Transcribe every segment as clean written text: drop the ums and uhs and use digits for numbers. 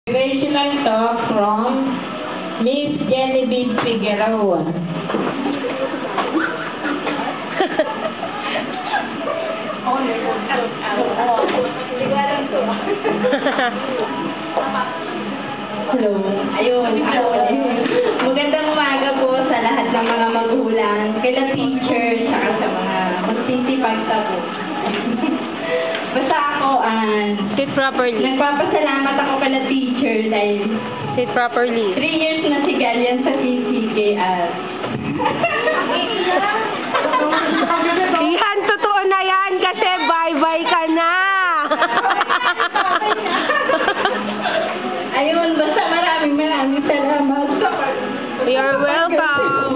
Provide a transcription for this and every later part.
Motivational talk from Miss Genevieve Figueroa. Hello. Ayun. Magandang umaga po sa lahat ng mga magulang, kila teachers, saka sa mga magsisipagta po. Basta ako, Sit properly. nagpapasalamat ako kala teacher dahil Sit properly. 3 years na si Galian sa CCK at Yan, totoo na yan kasi bye-bye ka na. ayun, basta maraming salamat. You're welcome.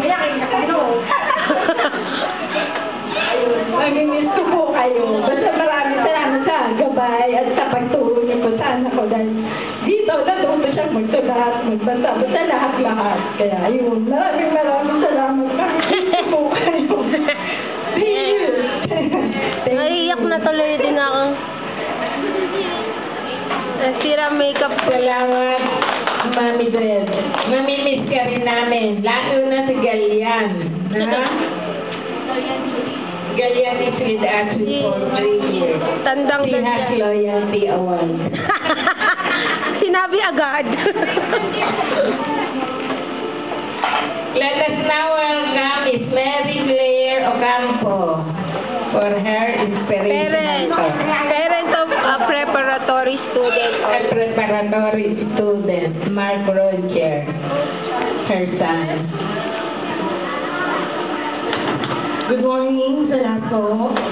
Ayun, mamimiss ko po kayo. Basta maraming salamat sa gabay at sa pagturo niyo po sa anak ko dahil dito natuto siya magsulat, magbasa, basta lahat-lahat. Kaya ayun, maraming salamat. Mamimiss po kayo. Please. Naiiyak na tuloy din ako. Nasira makeup ko. Salamat, Mami Dred. Mamimiss ka rin namin. Lalo na si Galian. Ha? Galian is with us for 3 years. Tandang She has loyalty award. Sinabi agad. Let us now welcome Miss Mary Claire Ocampo for her inspirational talk. Parent of a preparatory student. A preparatory student, Mark Roger, her son. Good morning sa lahat po.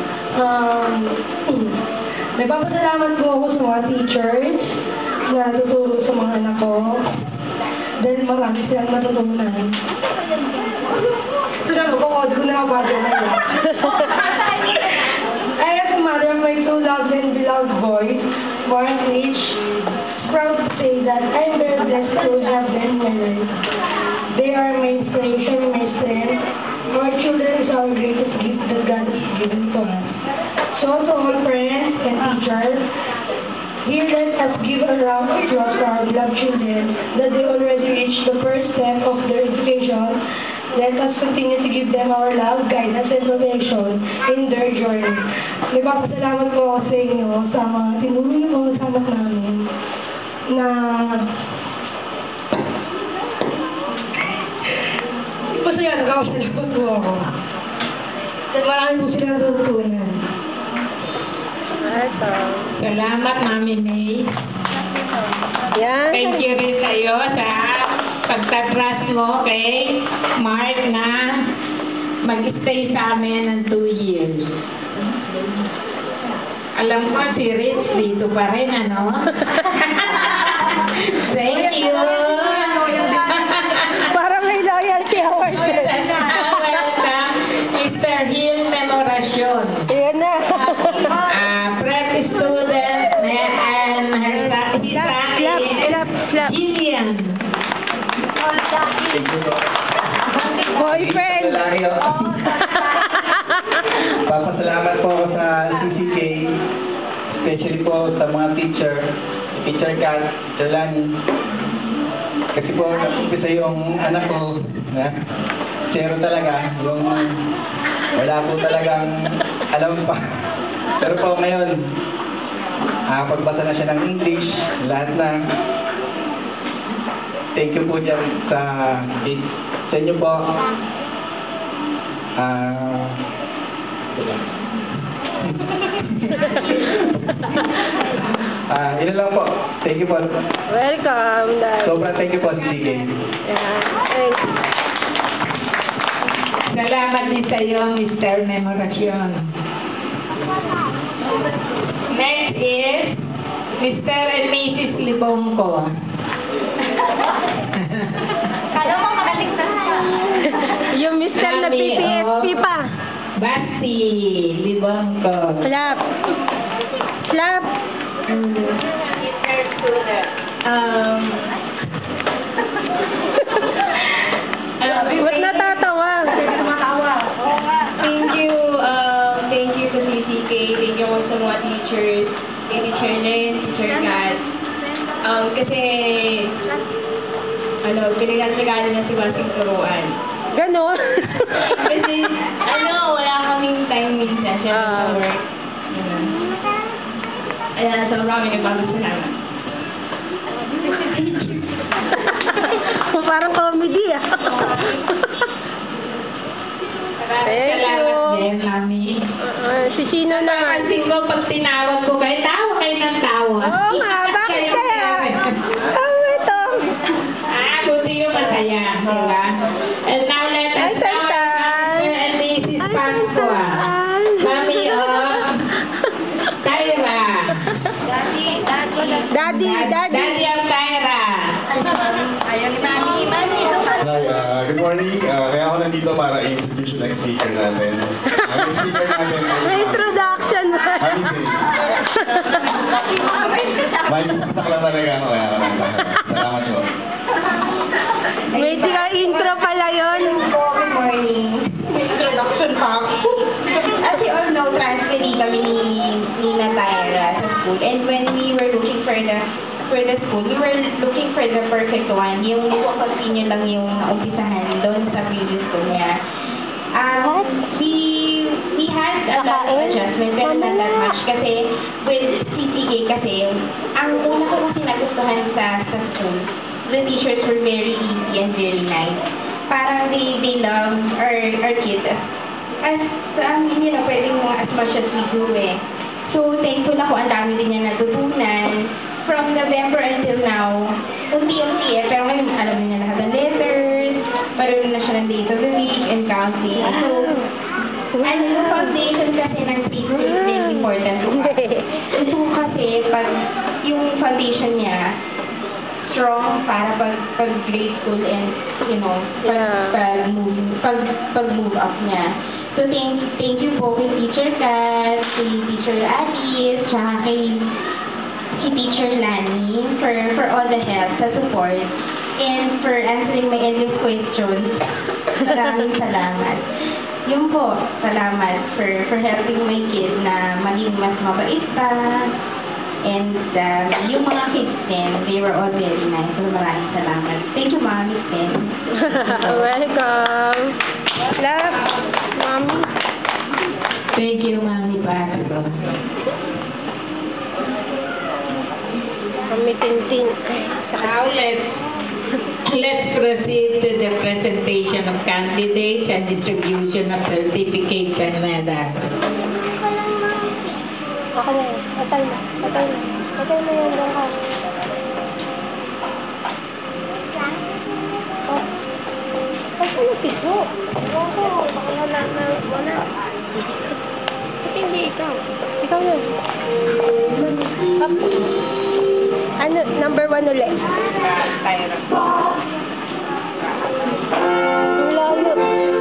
Nagpapasalamat po ako sa mga teachers na tuturo sa mga anak ko. Dahil marami silang matutunan. Pero bukod ko na ako I have a mother of my two loved and beloved boys, Mark Rich. Proud to say that I'm very blessed to have them in my life. They are my inspiration and my strength. Our children is our greatest gift that God has given to us. So to all friends and teachers, here let us give a round of applause for our beloved children that they already reached the first step of their education. Let us continue to give them our love, guidance, and protection in their journey. Nagpapasalamat po ako sa inyo sa mga tinuro niyo po sa anak namin na masaya nagpapasalamat po ako. At marami po sila natutunan. Salamat, Mami May. Yan. Thank you rin sa'yo sa pagtatras mo kay Mark na mag-stay sa amin ng 2 years. Alam ko, si Rich dito pa rin, ano? Thank you. Parang may loyalty award. Welcome, Mr. Hill Memoracion. Yan na. Prep student and her Clap. Gillian. Boyfriend. Papasalamat po ako sa CCK, especially po sa mga teacher Kat, Teacher Lani. Kasi po, umpisa yung anak ko, na zero talaga, yung wala po talagang alam pa. Pero po ngayon, pagbasa na siya ng English, lahat na. Thank you po dyan sa inyo po. Yun lang po. Thank you po. Welcome, Dad. Sobrang thank you po, CCK. Yan. Thanks. Salamat din sa iyo, Mr. Memoracion. Next is Mr. and Mrs. Libongko. Kala mo makaligtas ka. Yung Mr. na PPSP pa. Basti Libongko. Clap. Clap. Ba't natatawa? Thank you to CCK, thank you also sa mga teachers, kay Teacher Len, Teacher Kat. Kasi kasi, pinagkakagano na si Basing turuan. Ganon. Kasi, wala kaming time minsan, syempre sa work. Ganun. Ayan, sobrang kami nagpapasalamat. Parang comedy ah. Thank Salamat you. din, Mami. Si Sino naman? Napansin ko, pag tinawag ko kayo, tawa kayo ng tawa. Oo nga, bakit kaya? Ito. Buti yung masaya, di ba? And now let us Ay, know Santan. and Mrs. Pasqua. Mami, Tyra. Daddy. Daddy of Tyra. Ayaw ni Mami. Hi, good morning. Kaya ako nandito para i-introduce yung next speaker natin. Ang speaker natin May introduction. may bisaksak lang talaga ako. Kaya ako nandito. Salamat po. May intro pala yun. Good morning. Introduction pa ako. As you all know, transferee kami ni Tyra sa school. And when we were looking for the school, we were looking for the perfect one. Yung continue lang yung naumpisahan doon sa previous school niya. We had a lot of adjustment, pero not that much. Kasi with CCK kasi, ang una ko kasi nagustuhan sa school, the teachers were very easy and very nice. Parang they love our kids as pwedeng as much as we do eh. So, thankful ako, ang dami din niya natutunan. From November until now, unti-unti eh, pero ngayon alam niya lahat ng letters, marunong na siya ng days of the week and counting. So, yung foundation kasi ng preschool is very important to us. So, kasi pag yung foundation niya, strong para pag grade school and, pag move up niya. So, thank you po kay Teacher Kat, kay Teacher Alice, tsaka kay Teacher Lani for all the help, sa support, and for answering my endless questions. Maraming salamat. Yun po, salamat for helping my kid na maging mas mabait pa. And yung mga kids din, they were all very nice. So, maraming salamat. Thank you, Mommy. Welcome. Love, Mommy. Thank you, Mami Pasqua. Kami tintin. Now let's proceed to the presentation of candidates and distribution of certificates and medals. Ako na yun. Patay na yun. Doon ka. Basta na piso. Ewan ko. Baka wala. Ba't hindi ikaw? Ikaw yun. Up. Ano? Number 1 ulit. Wala yun.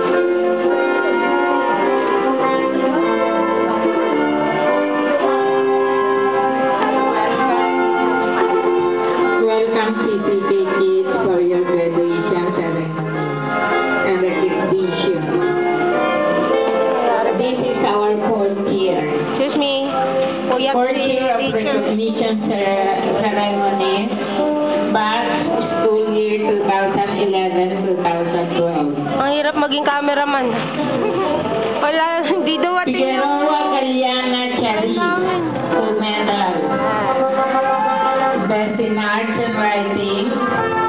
Welcome CCK kids for your graduation ceremony and recognition. This is our 4th year. Excuse me. Kuya, 4th year of teacher. recognition ceremony, back school year 2011-2012. Ang hirap maging cameraman. Wala, hindi dumating yung... Figueroa Galiana Charis, gold medal. Best in Arts and Writing,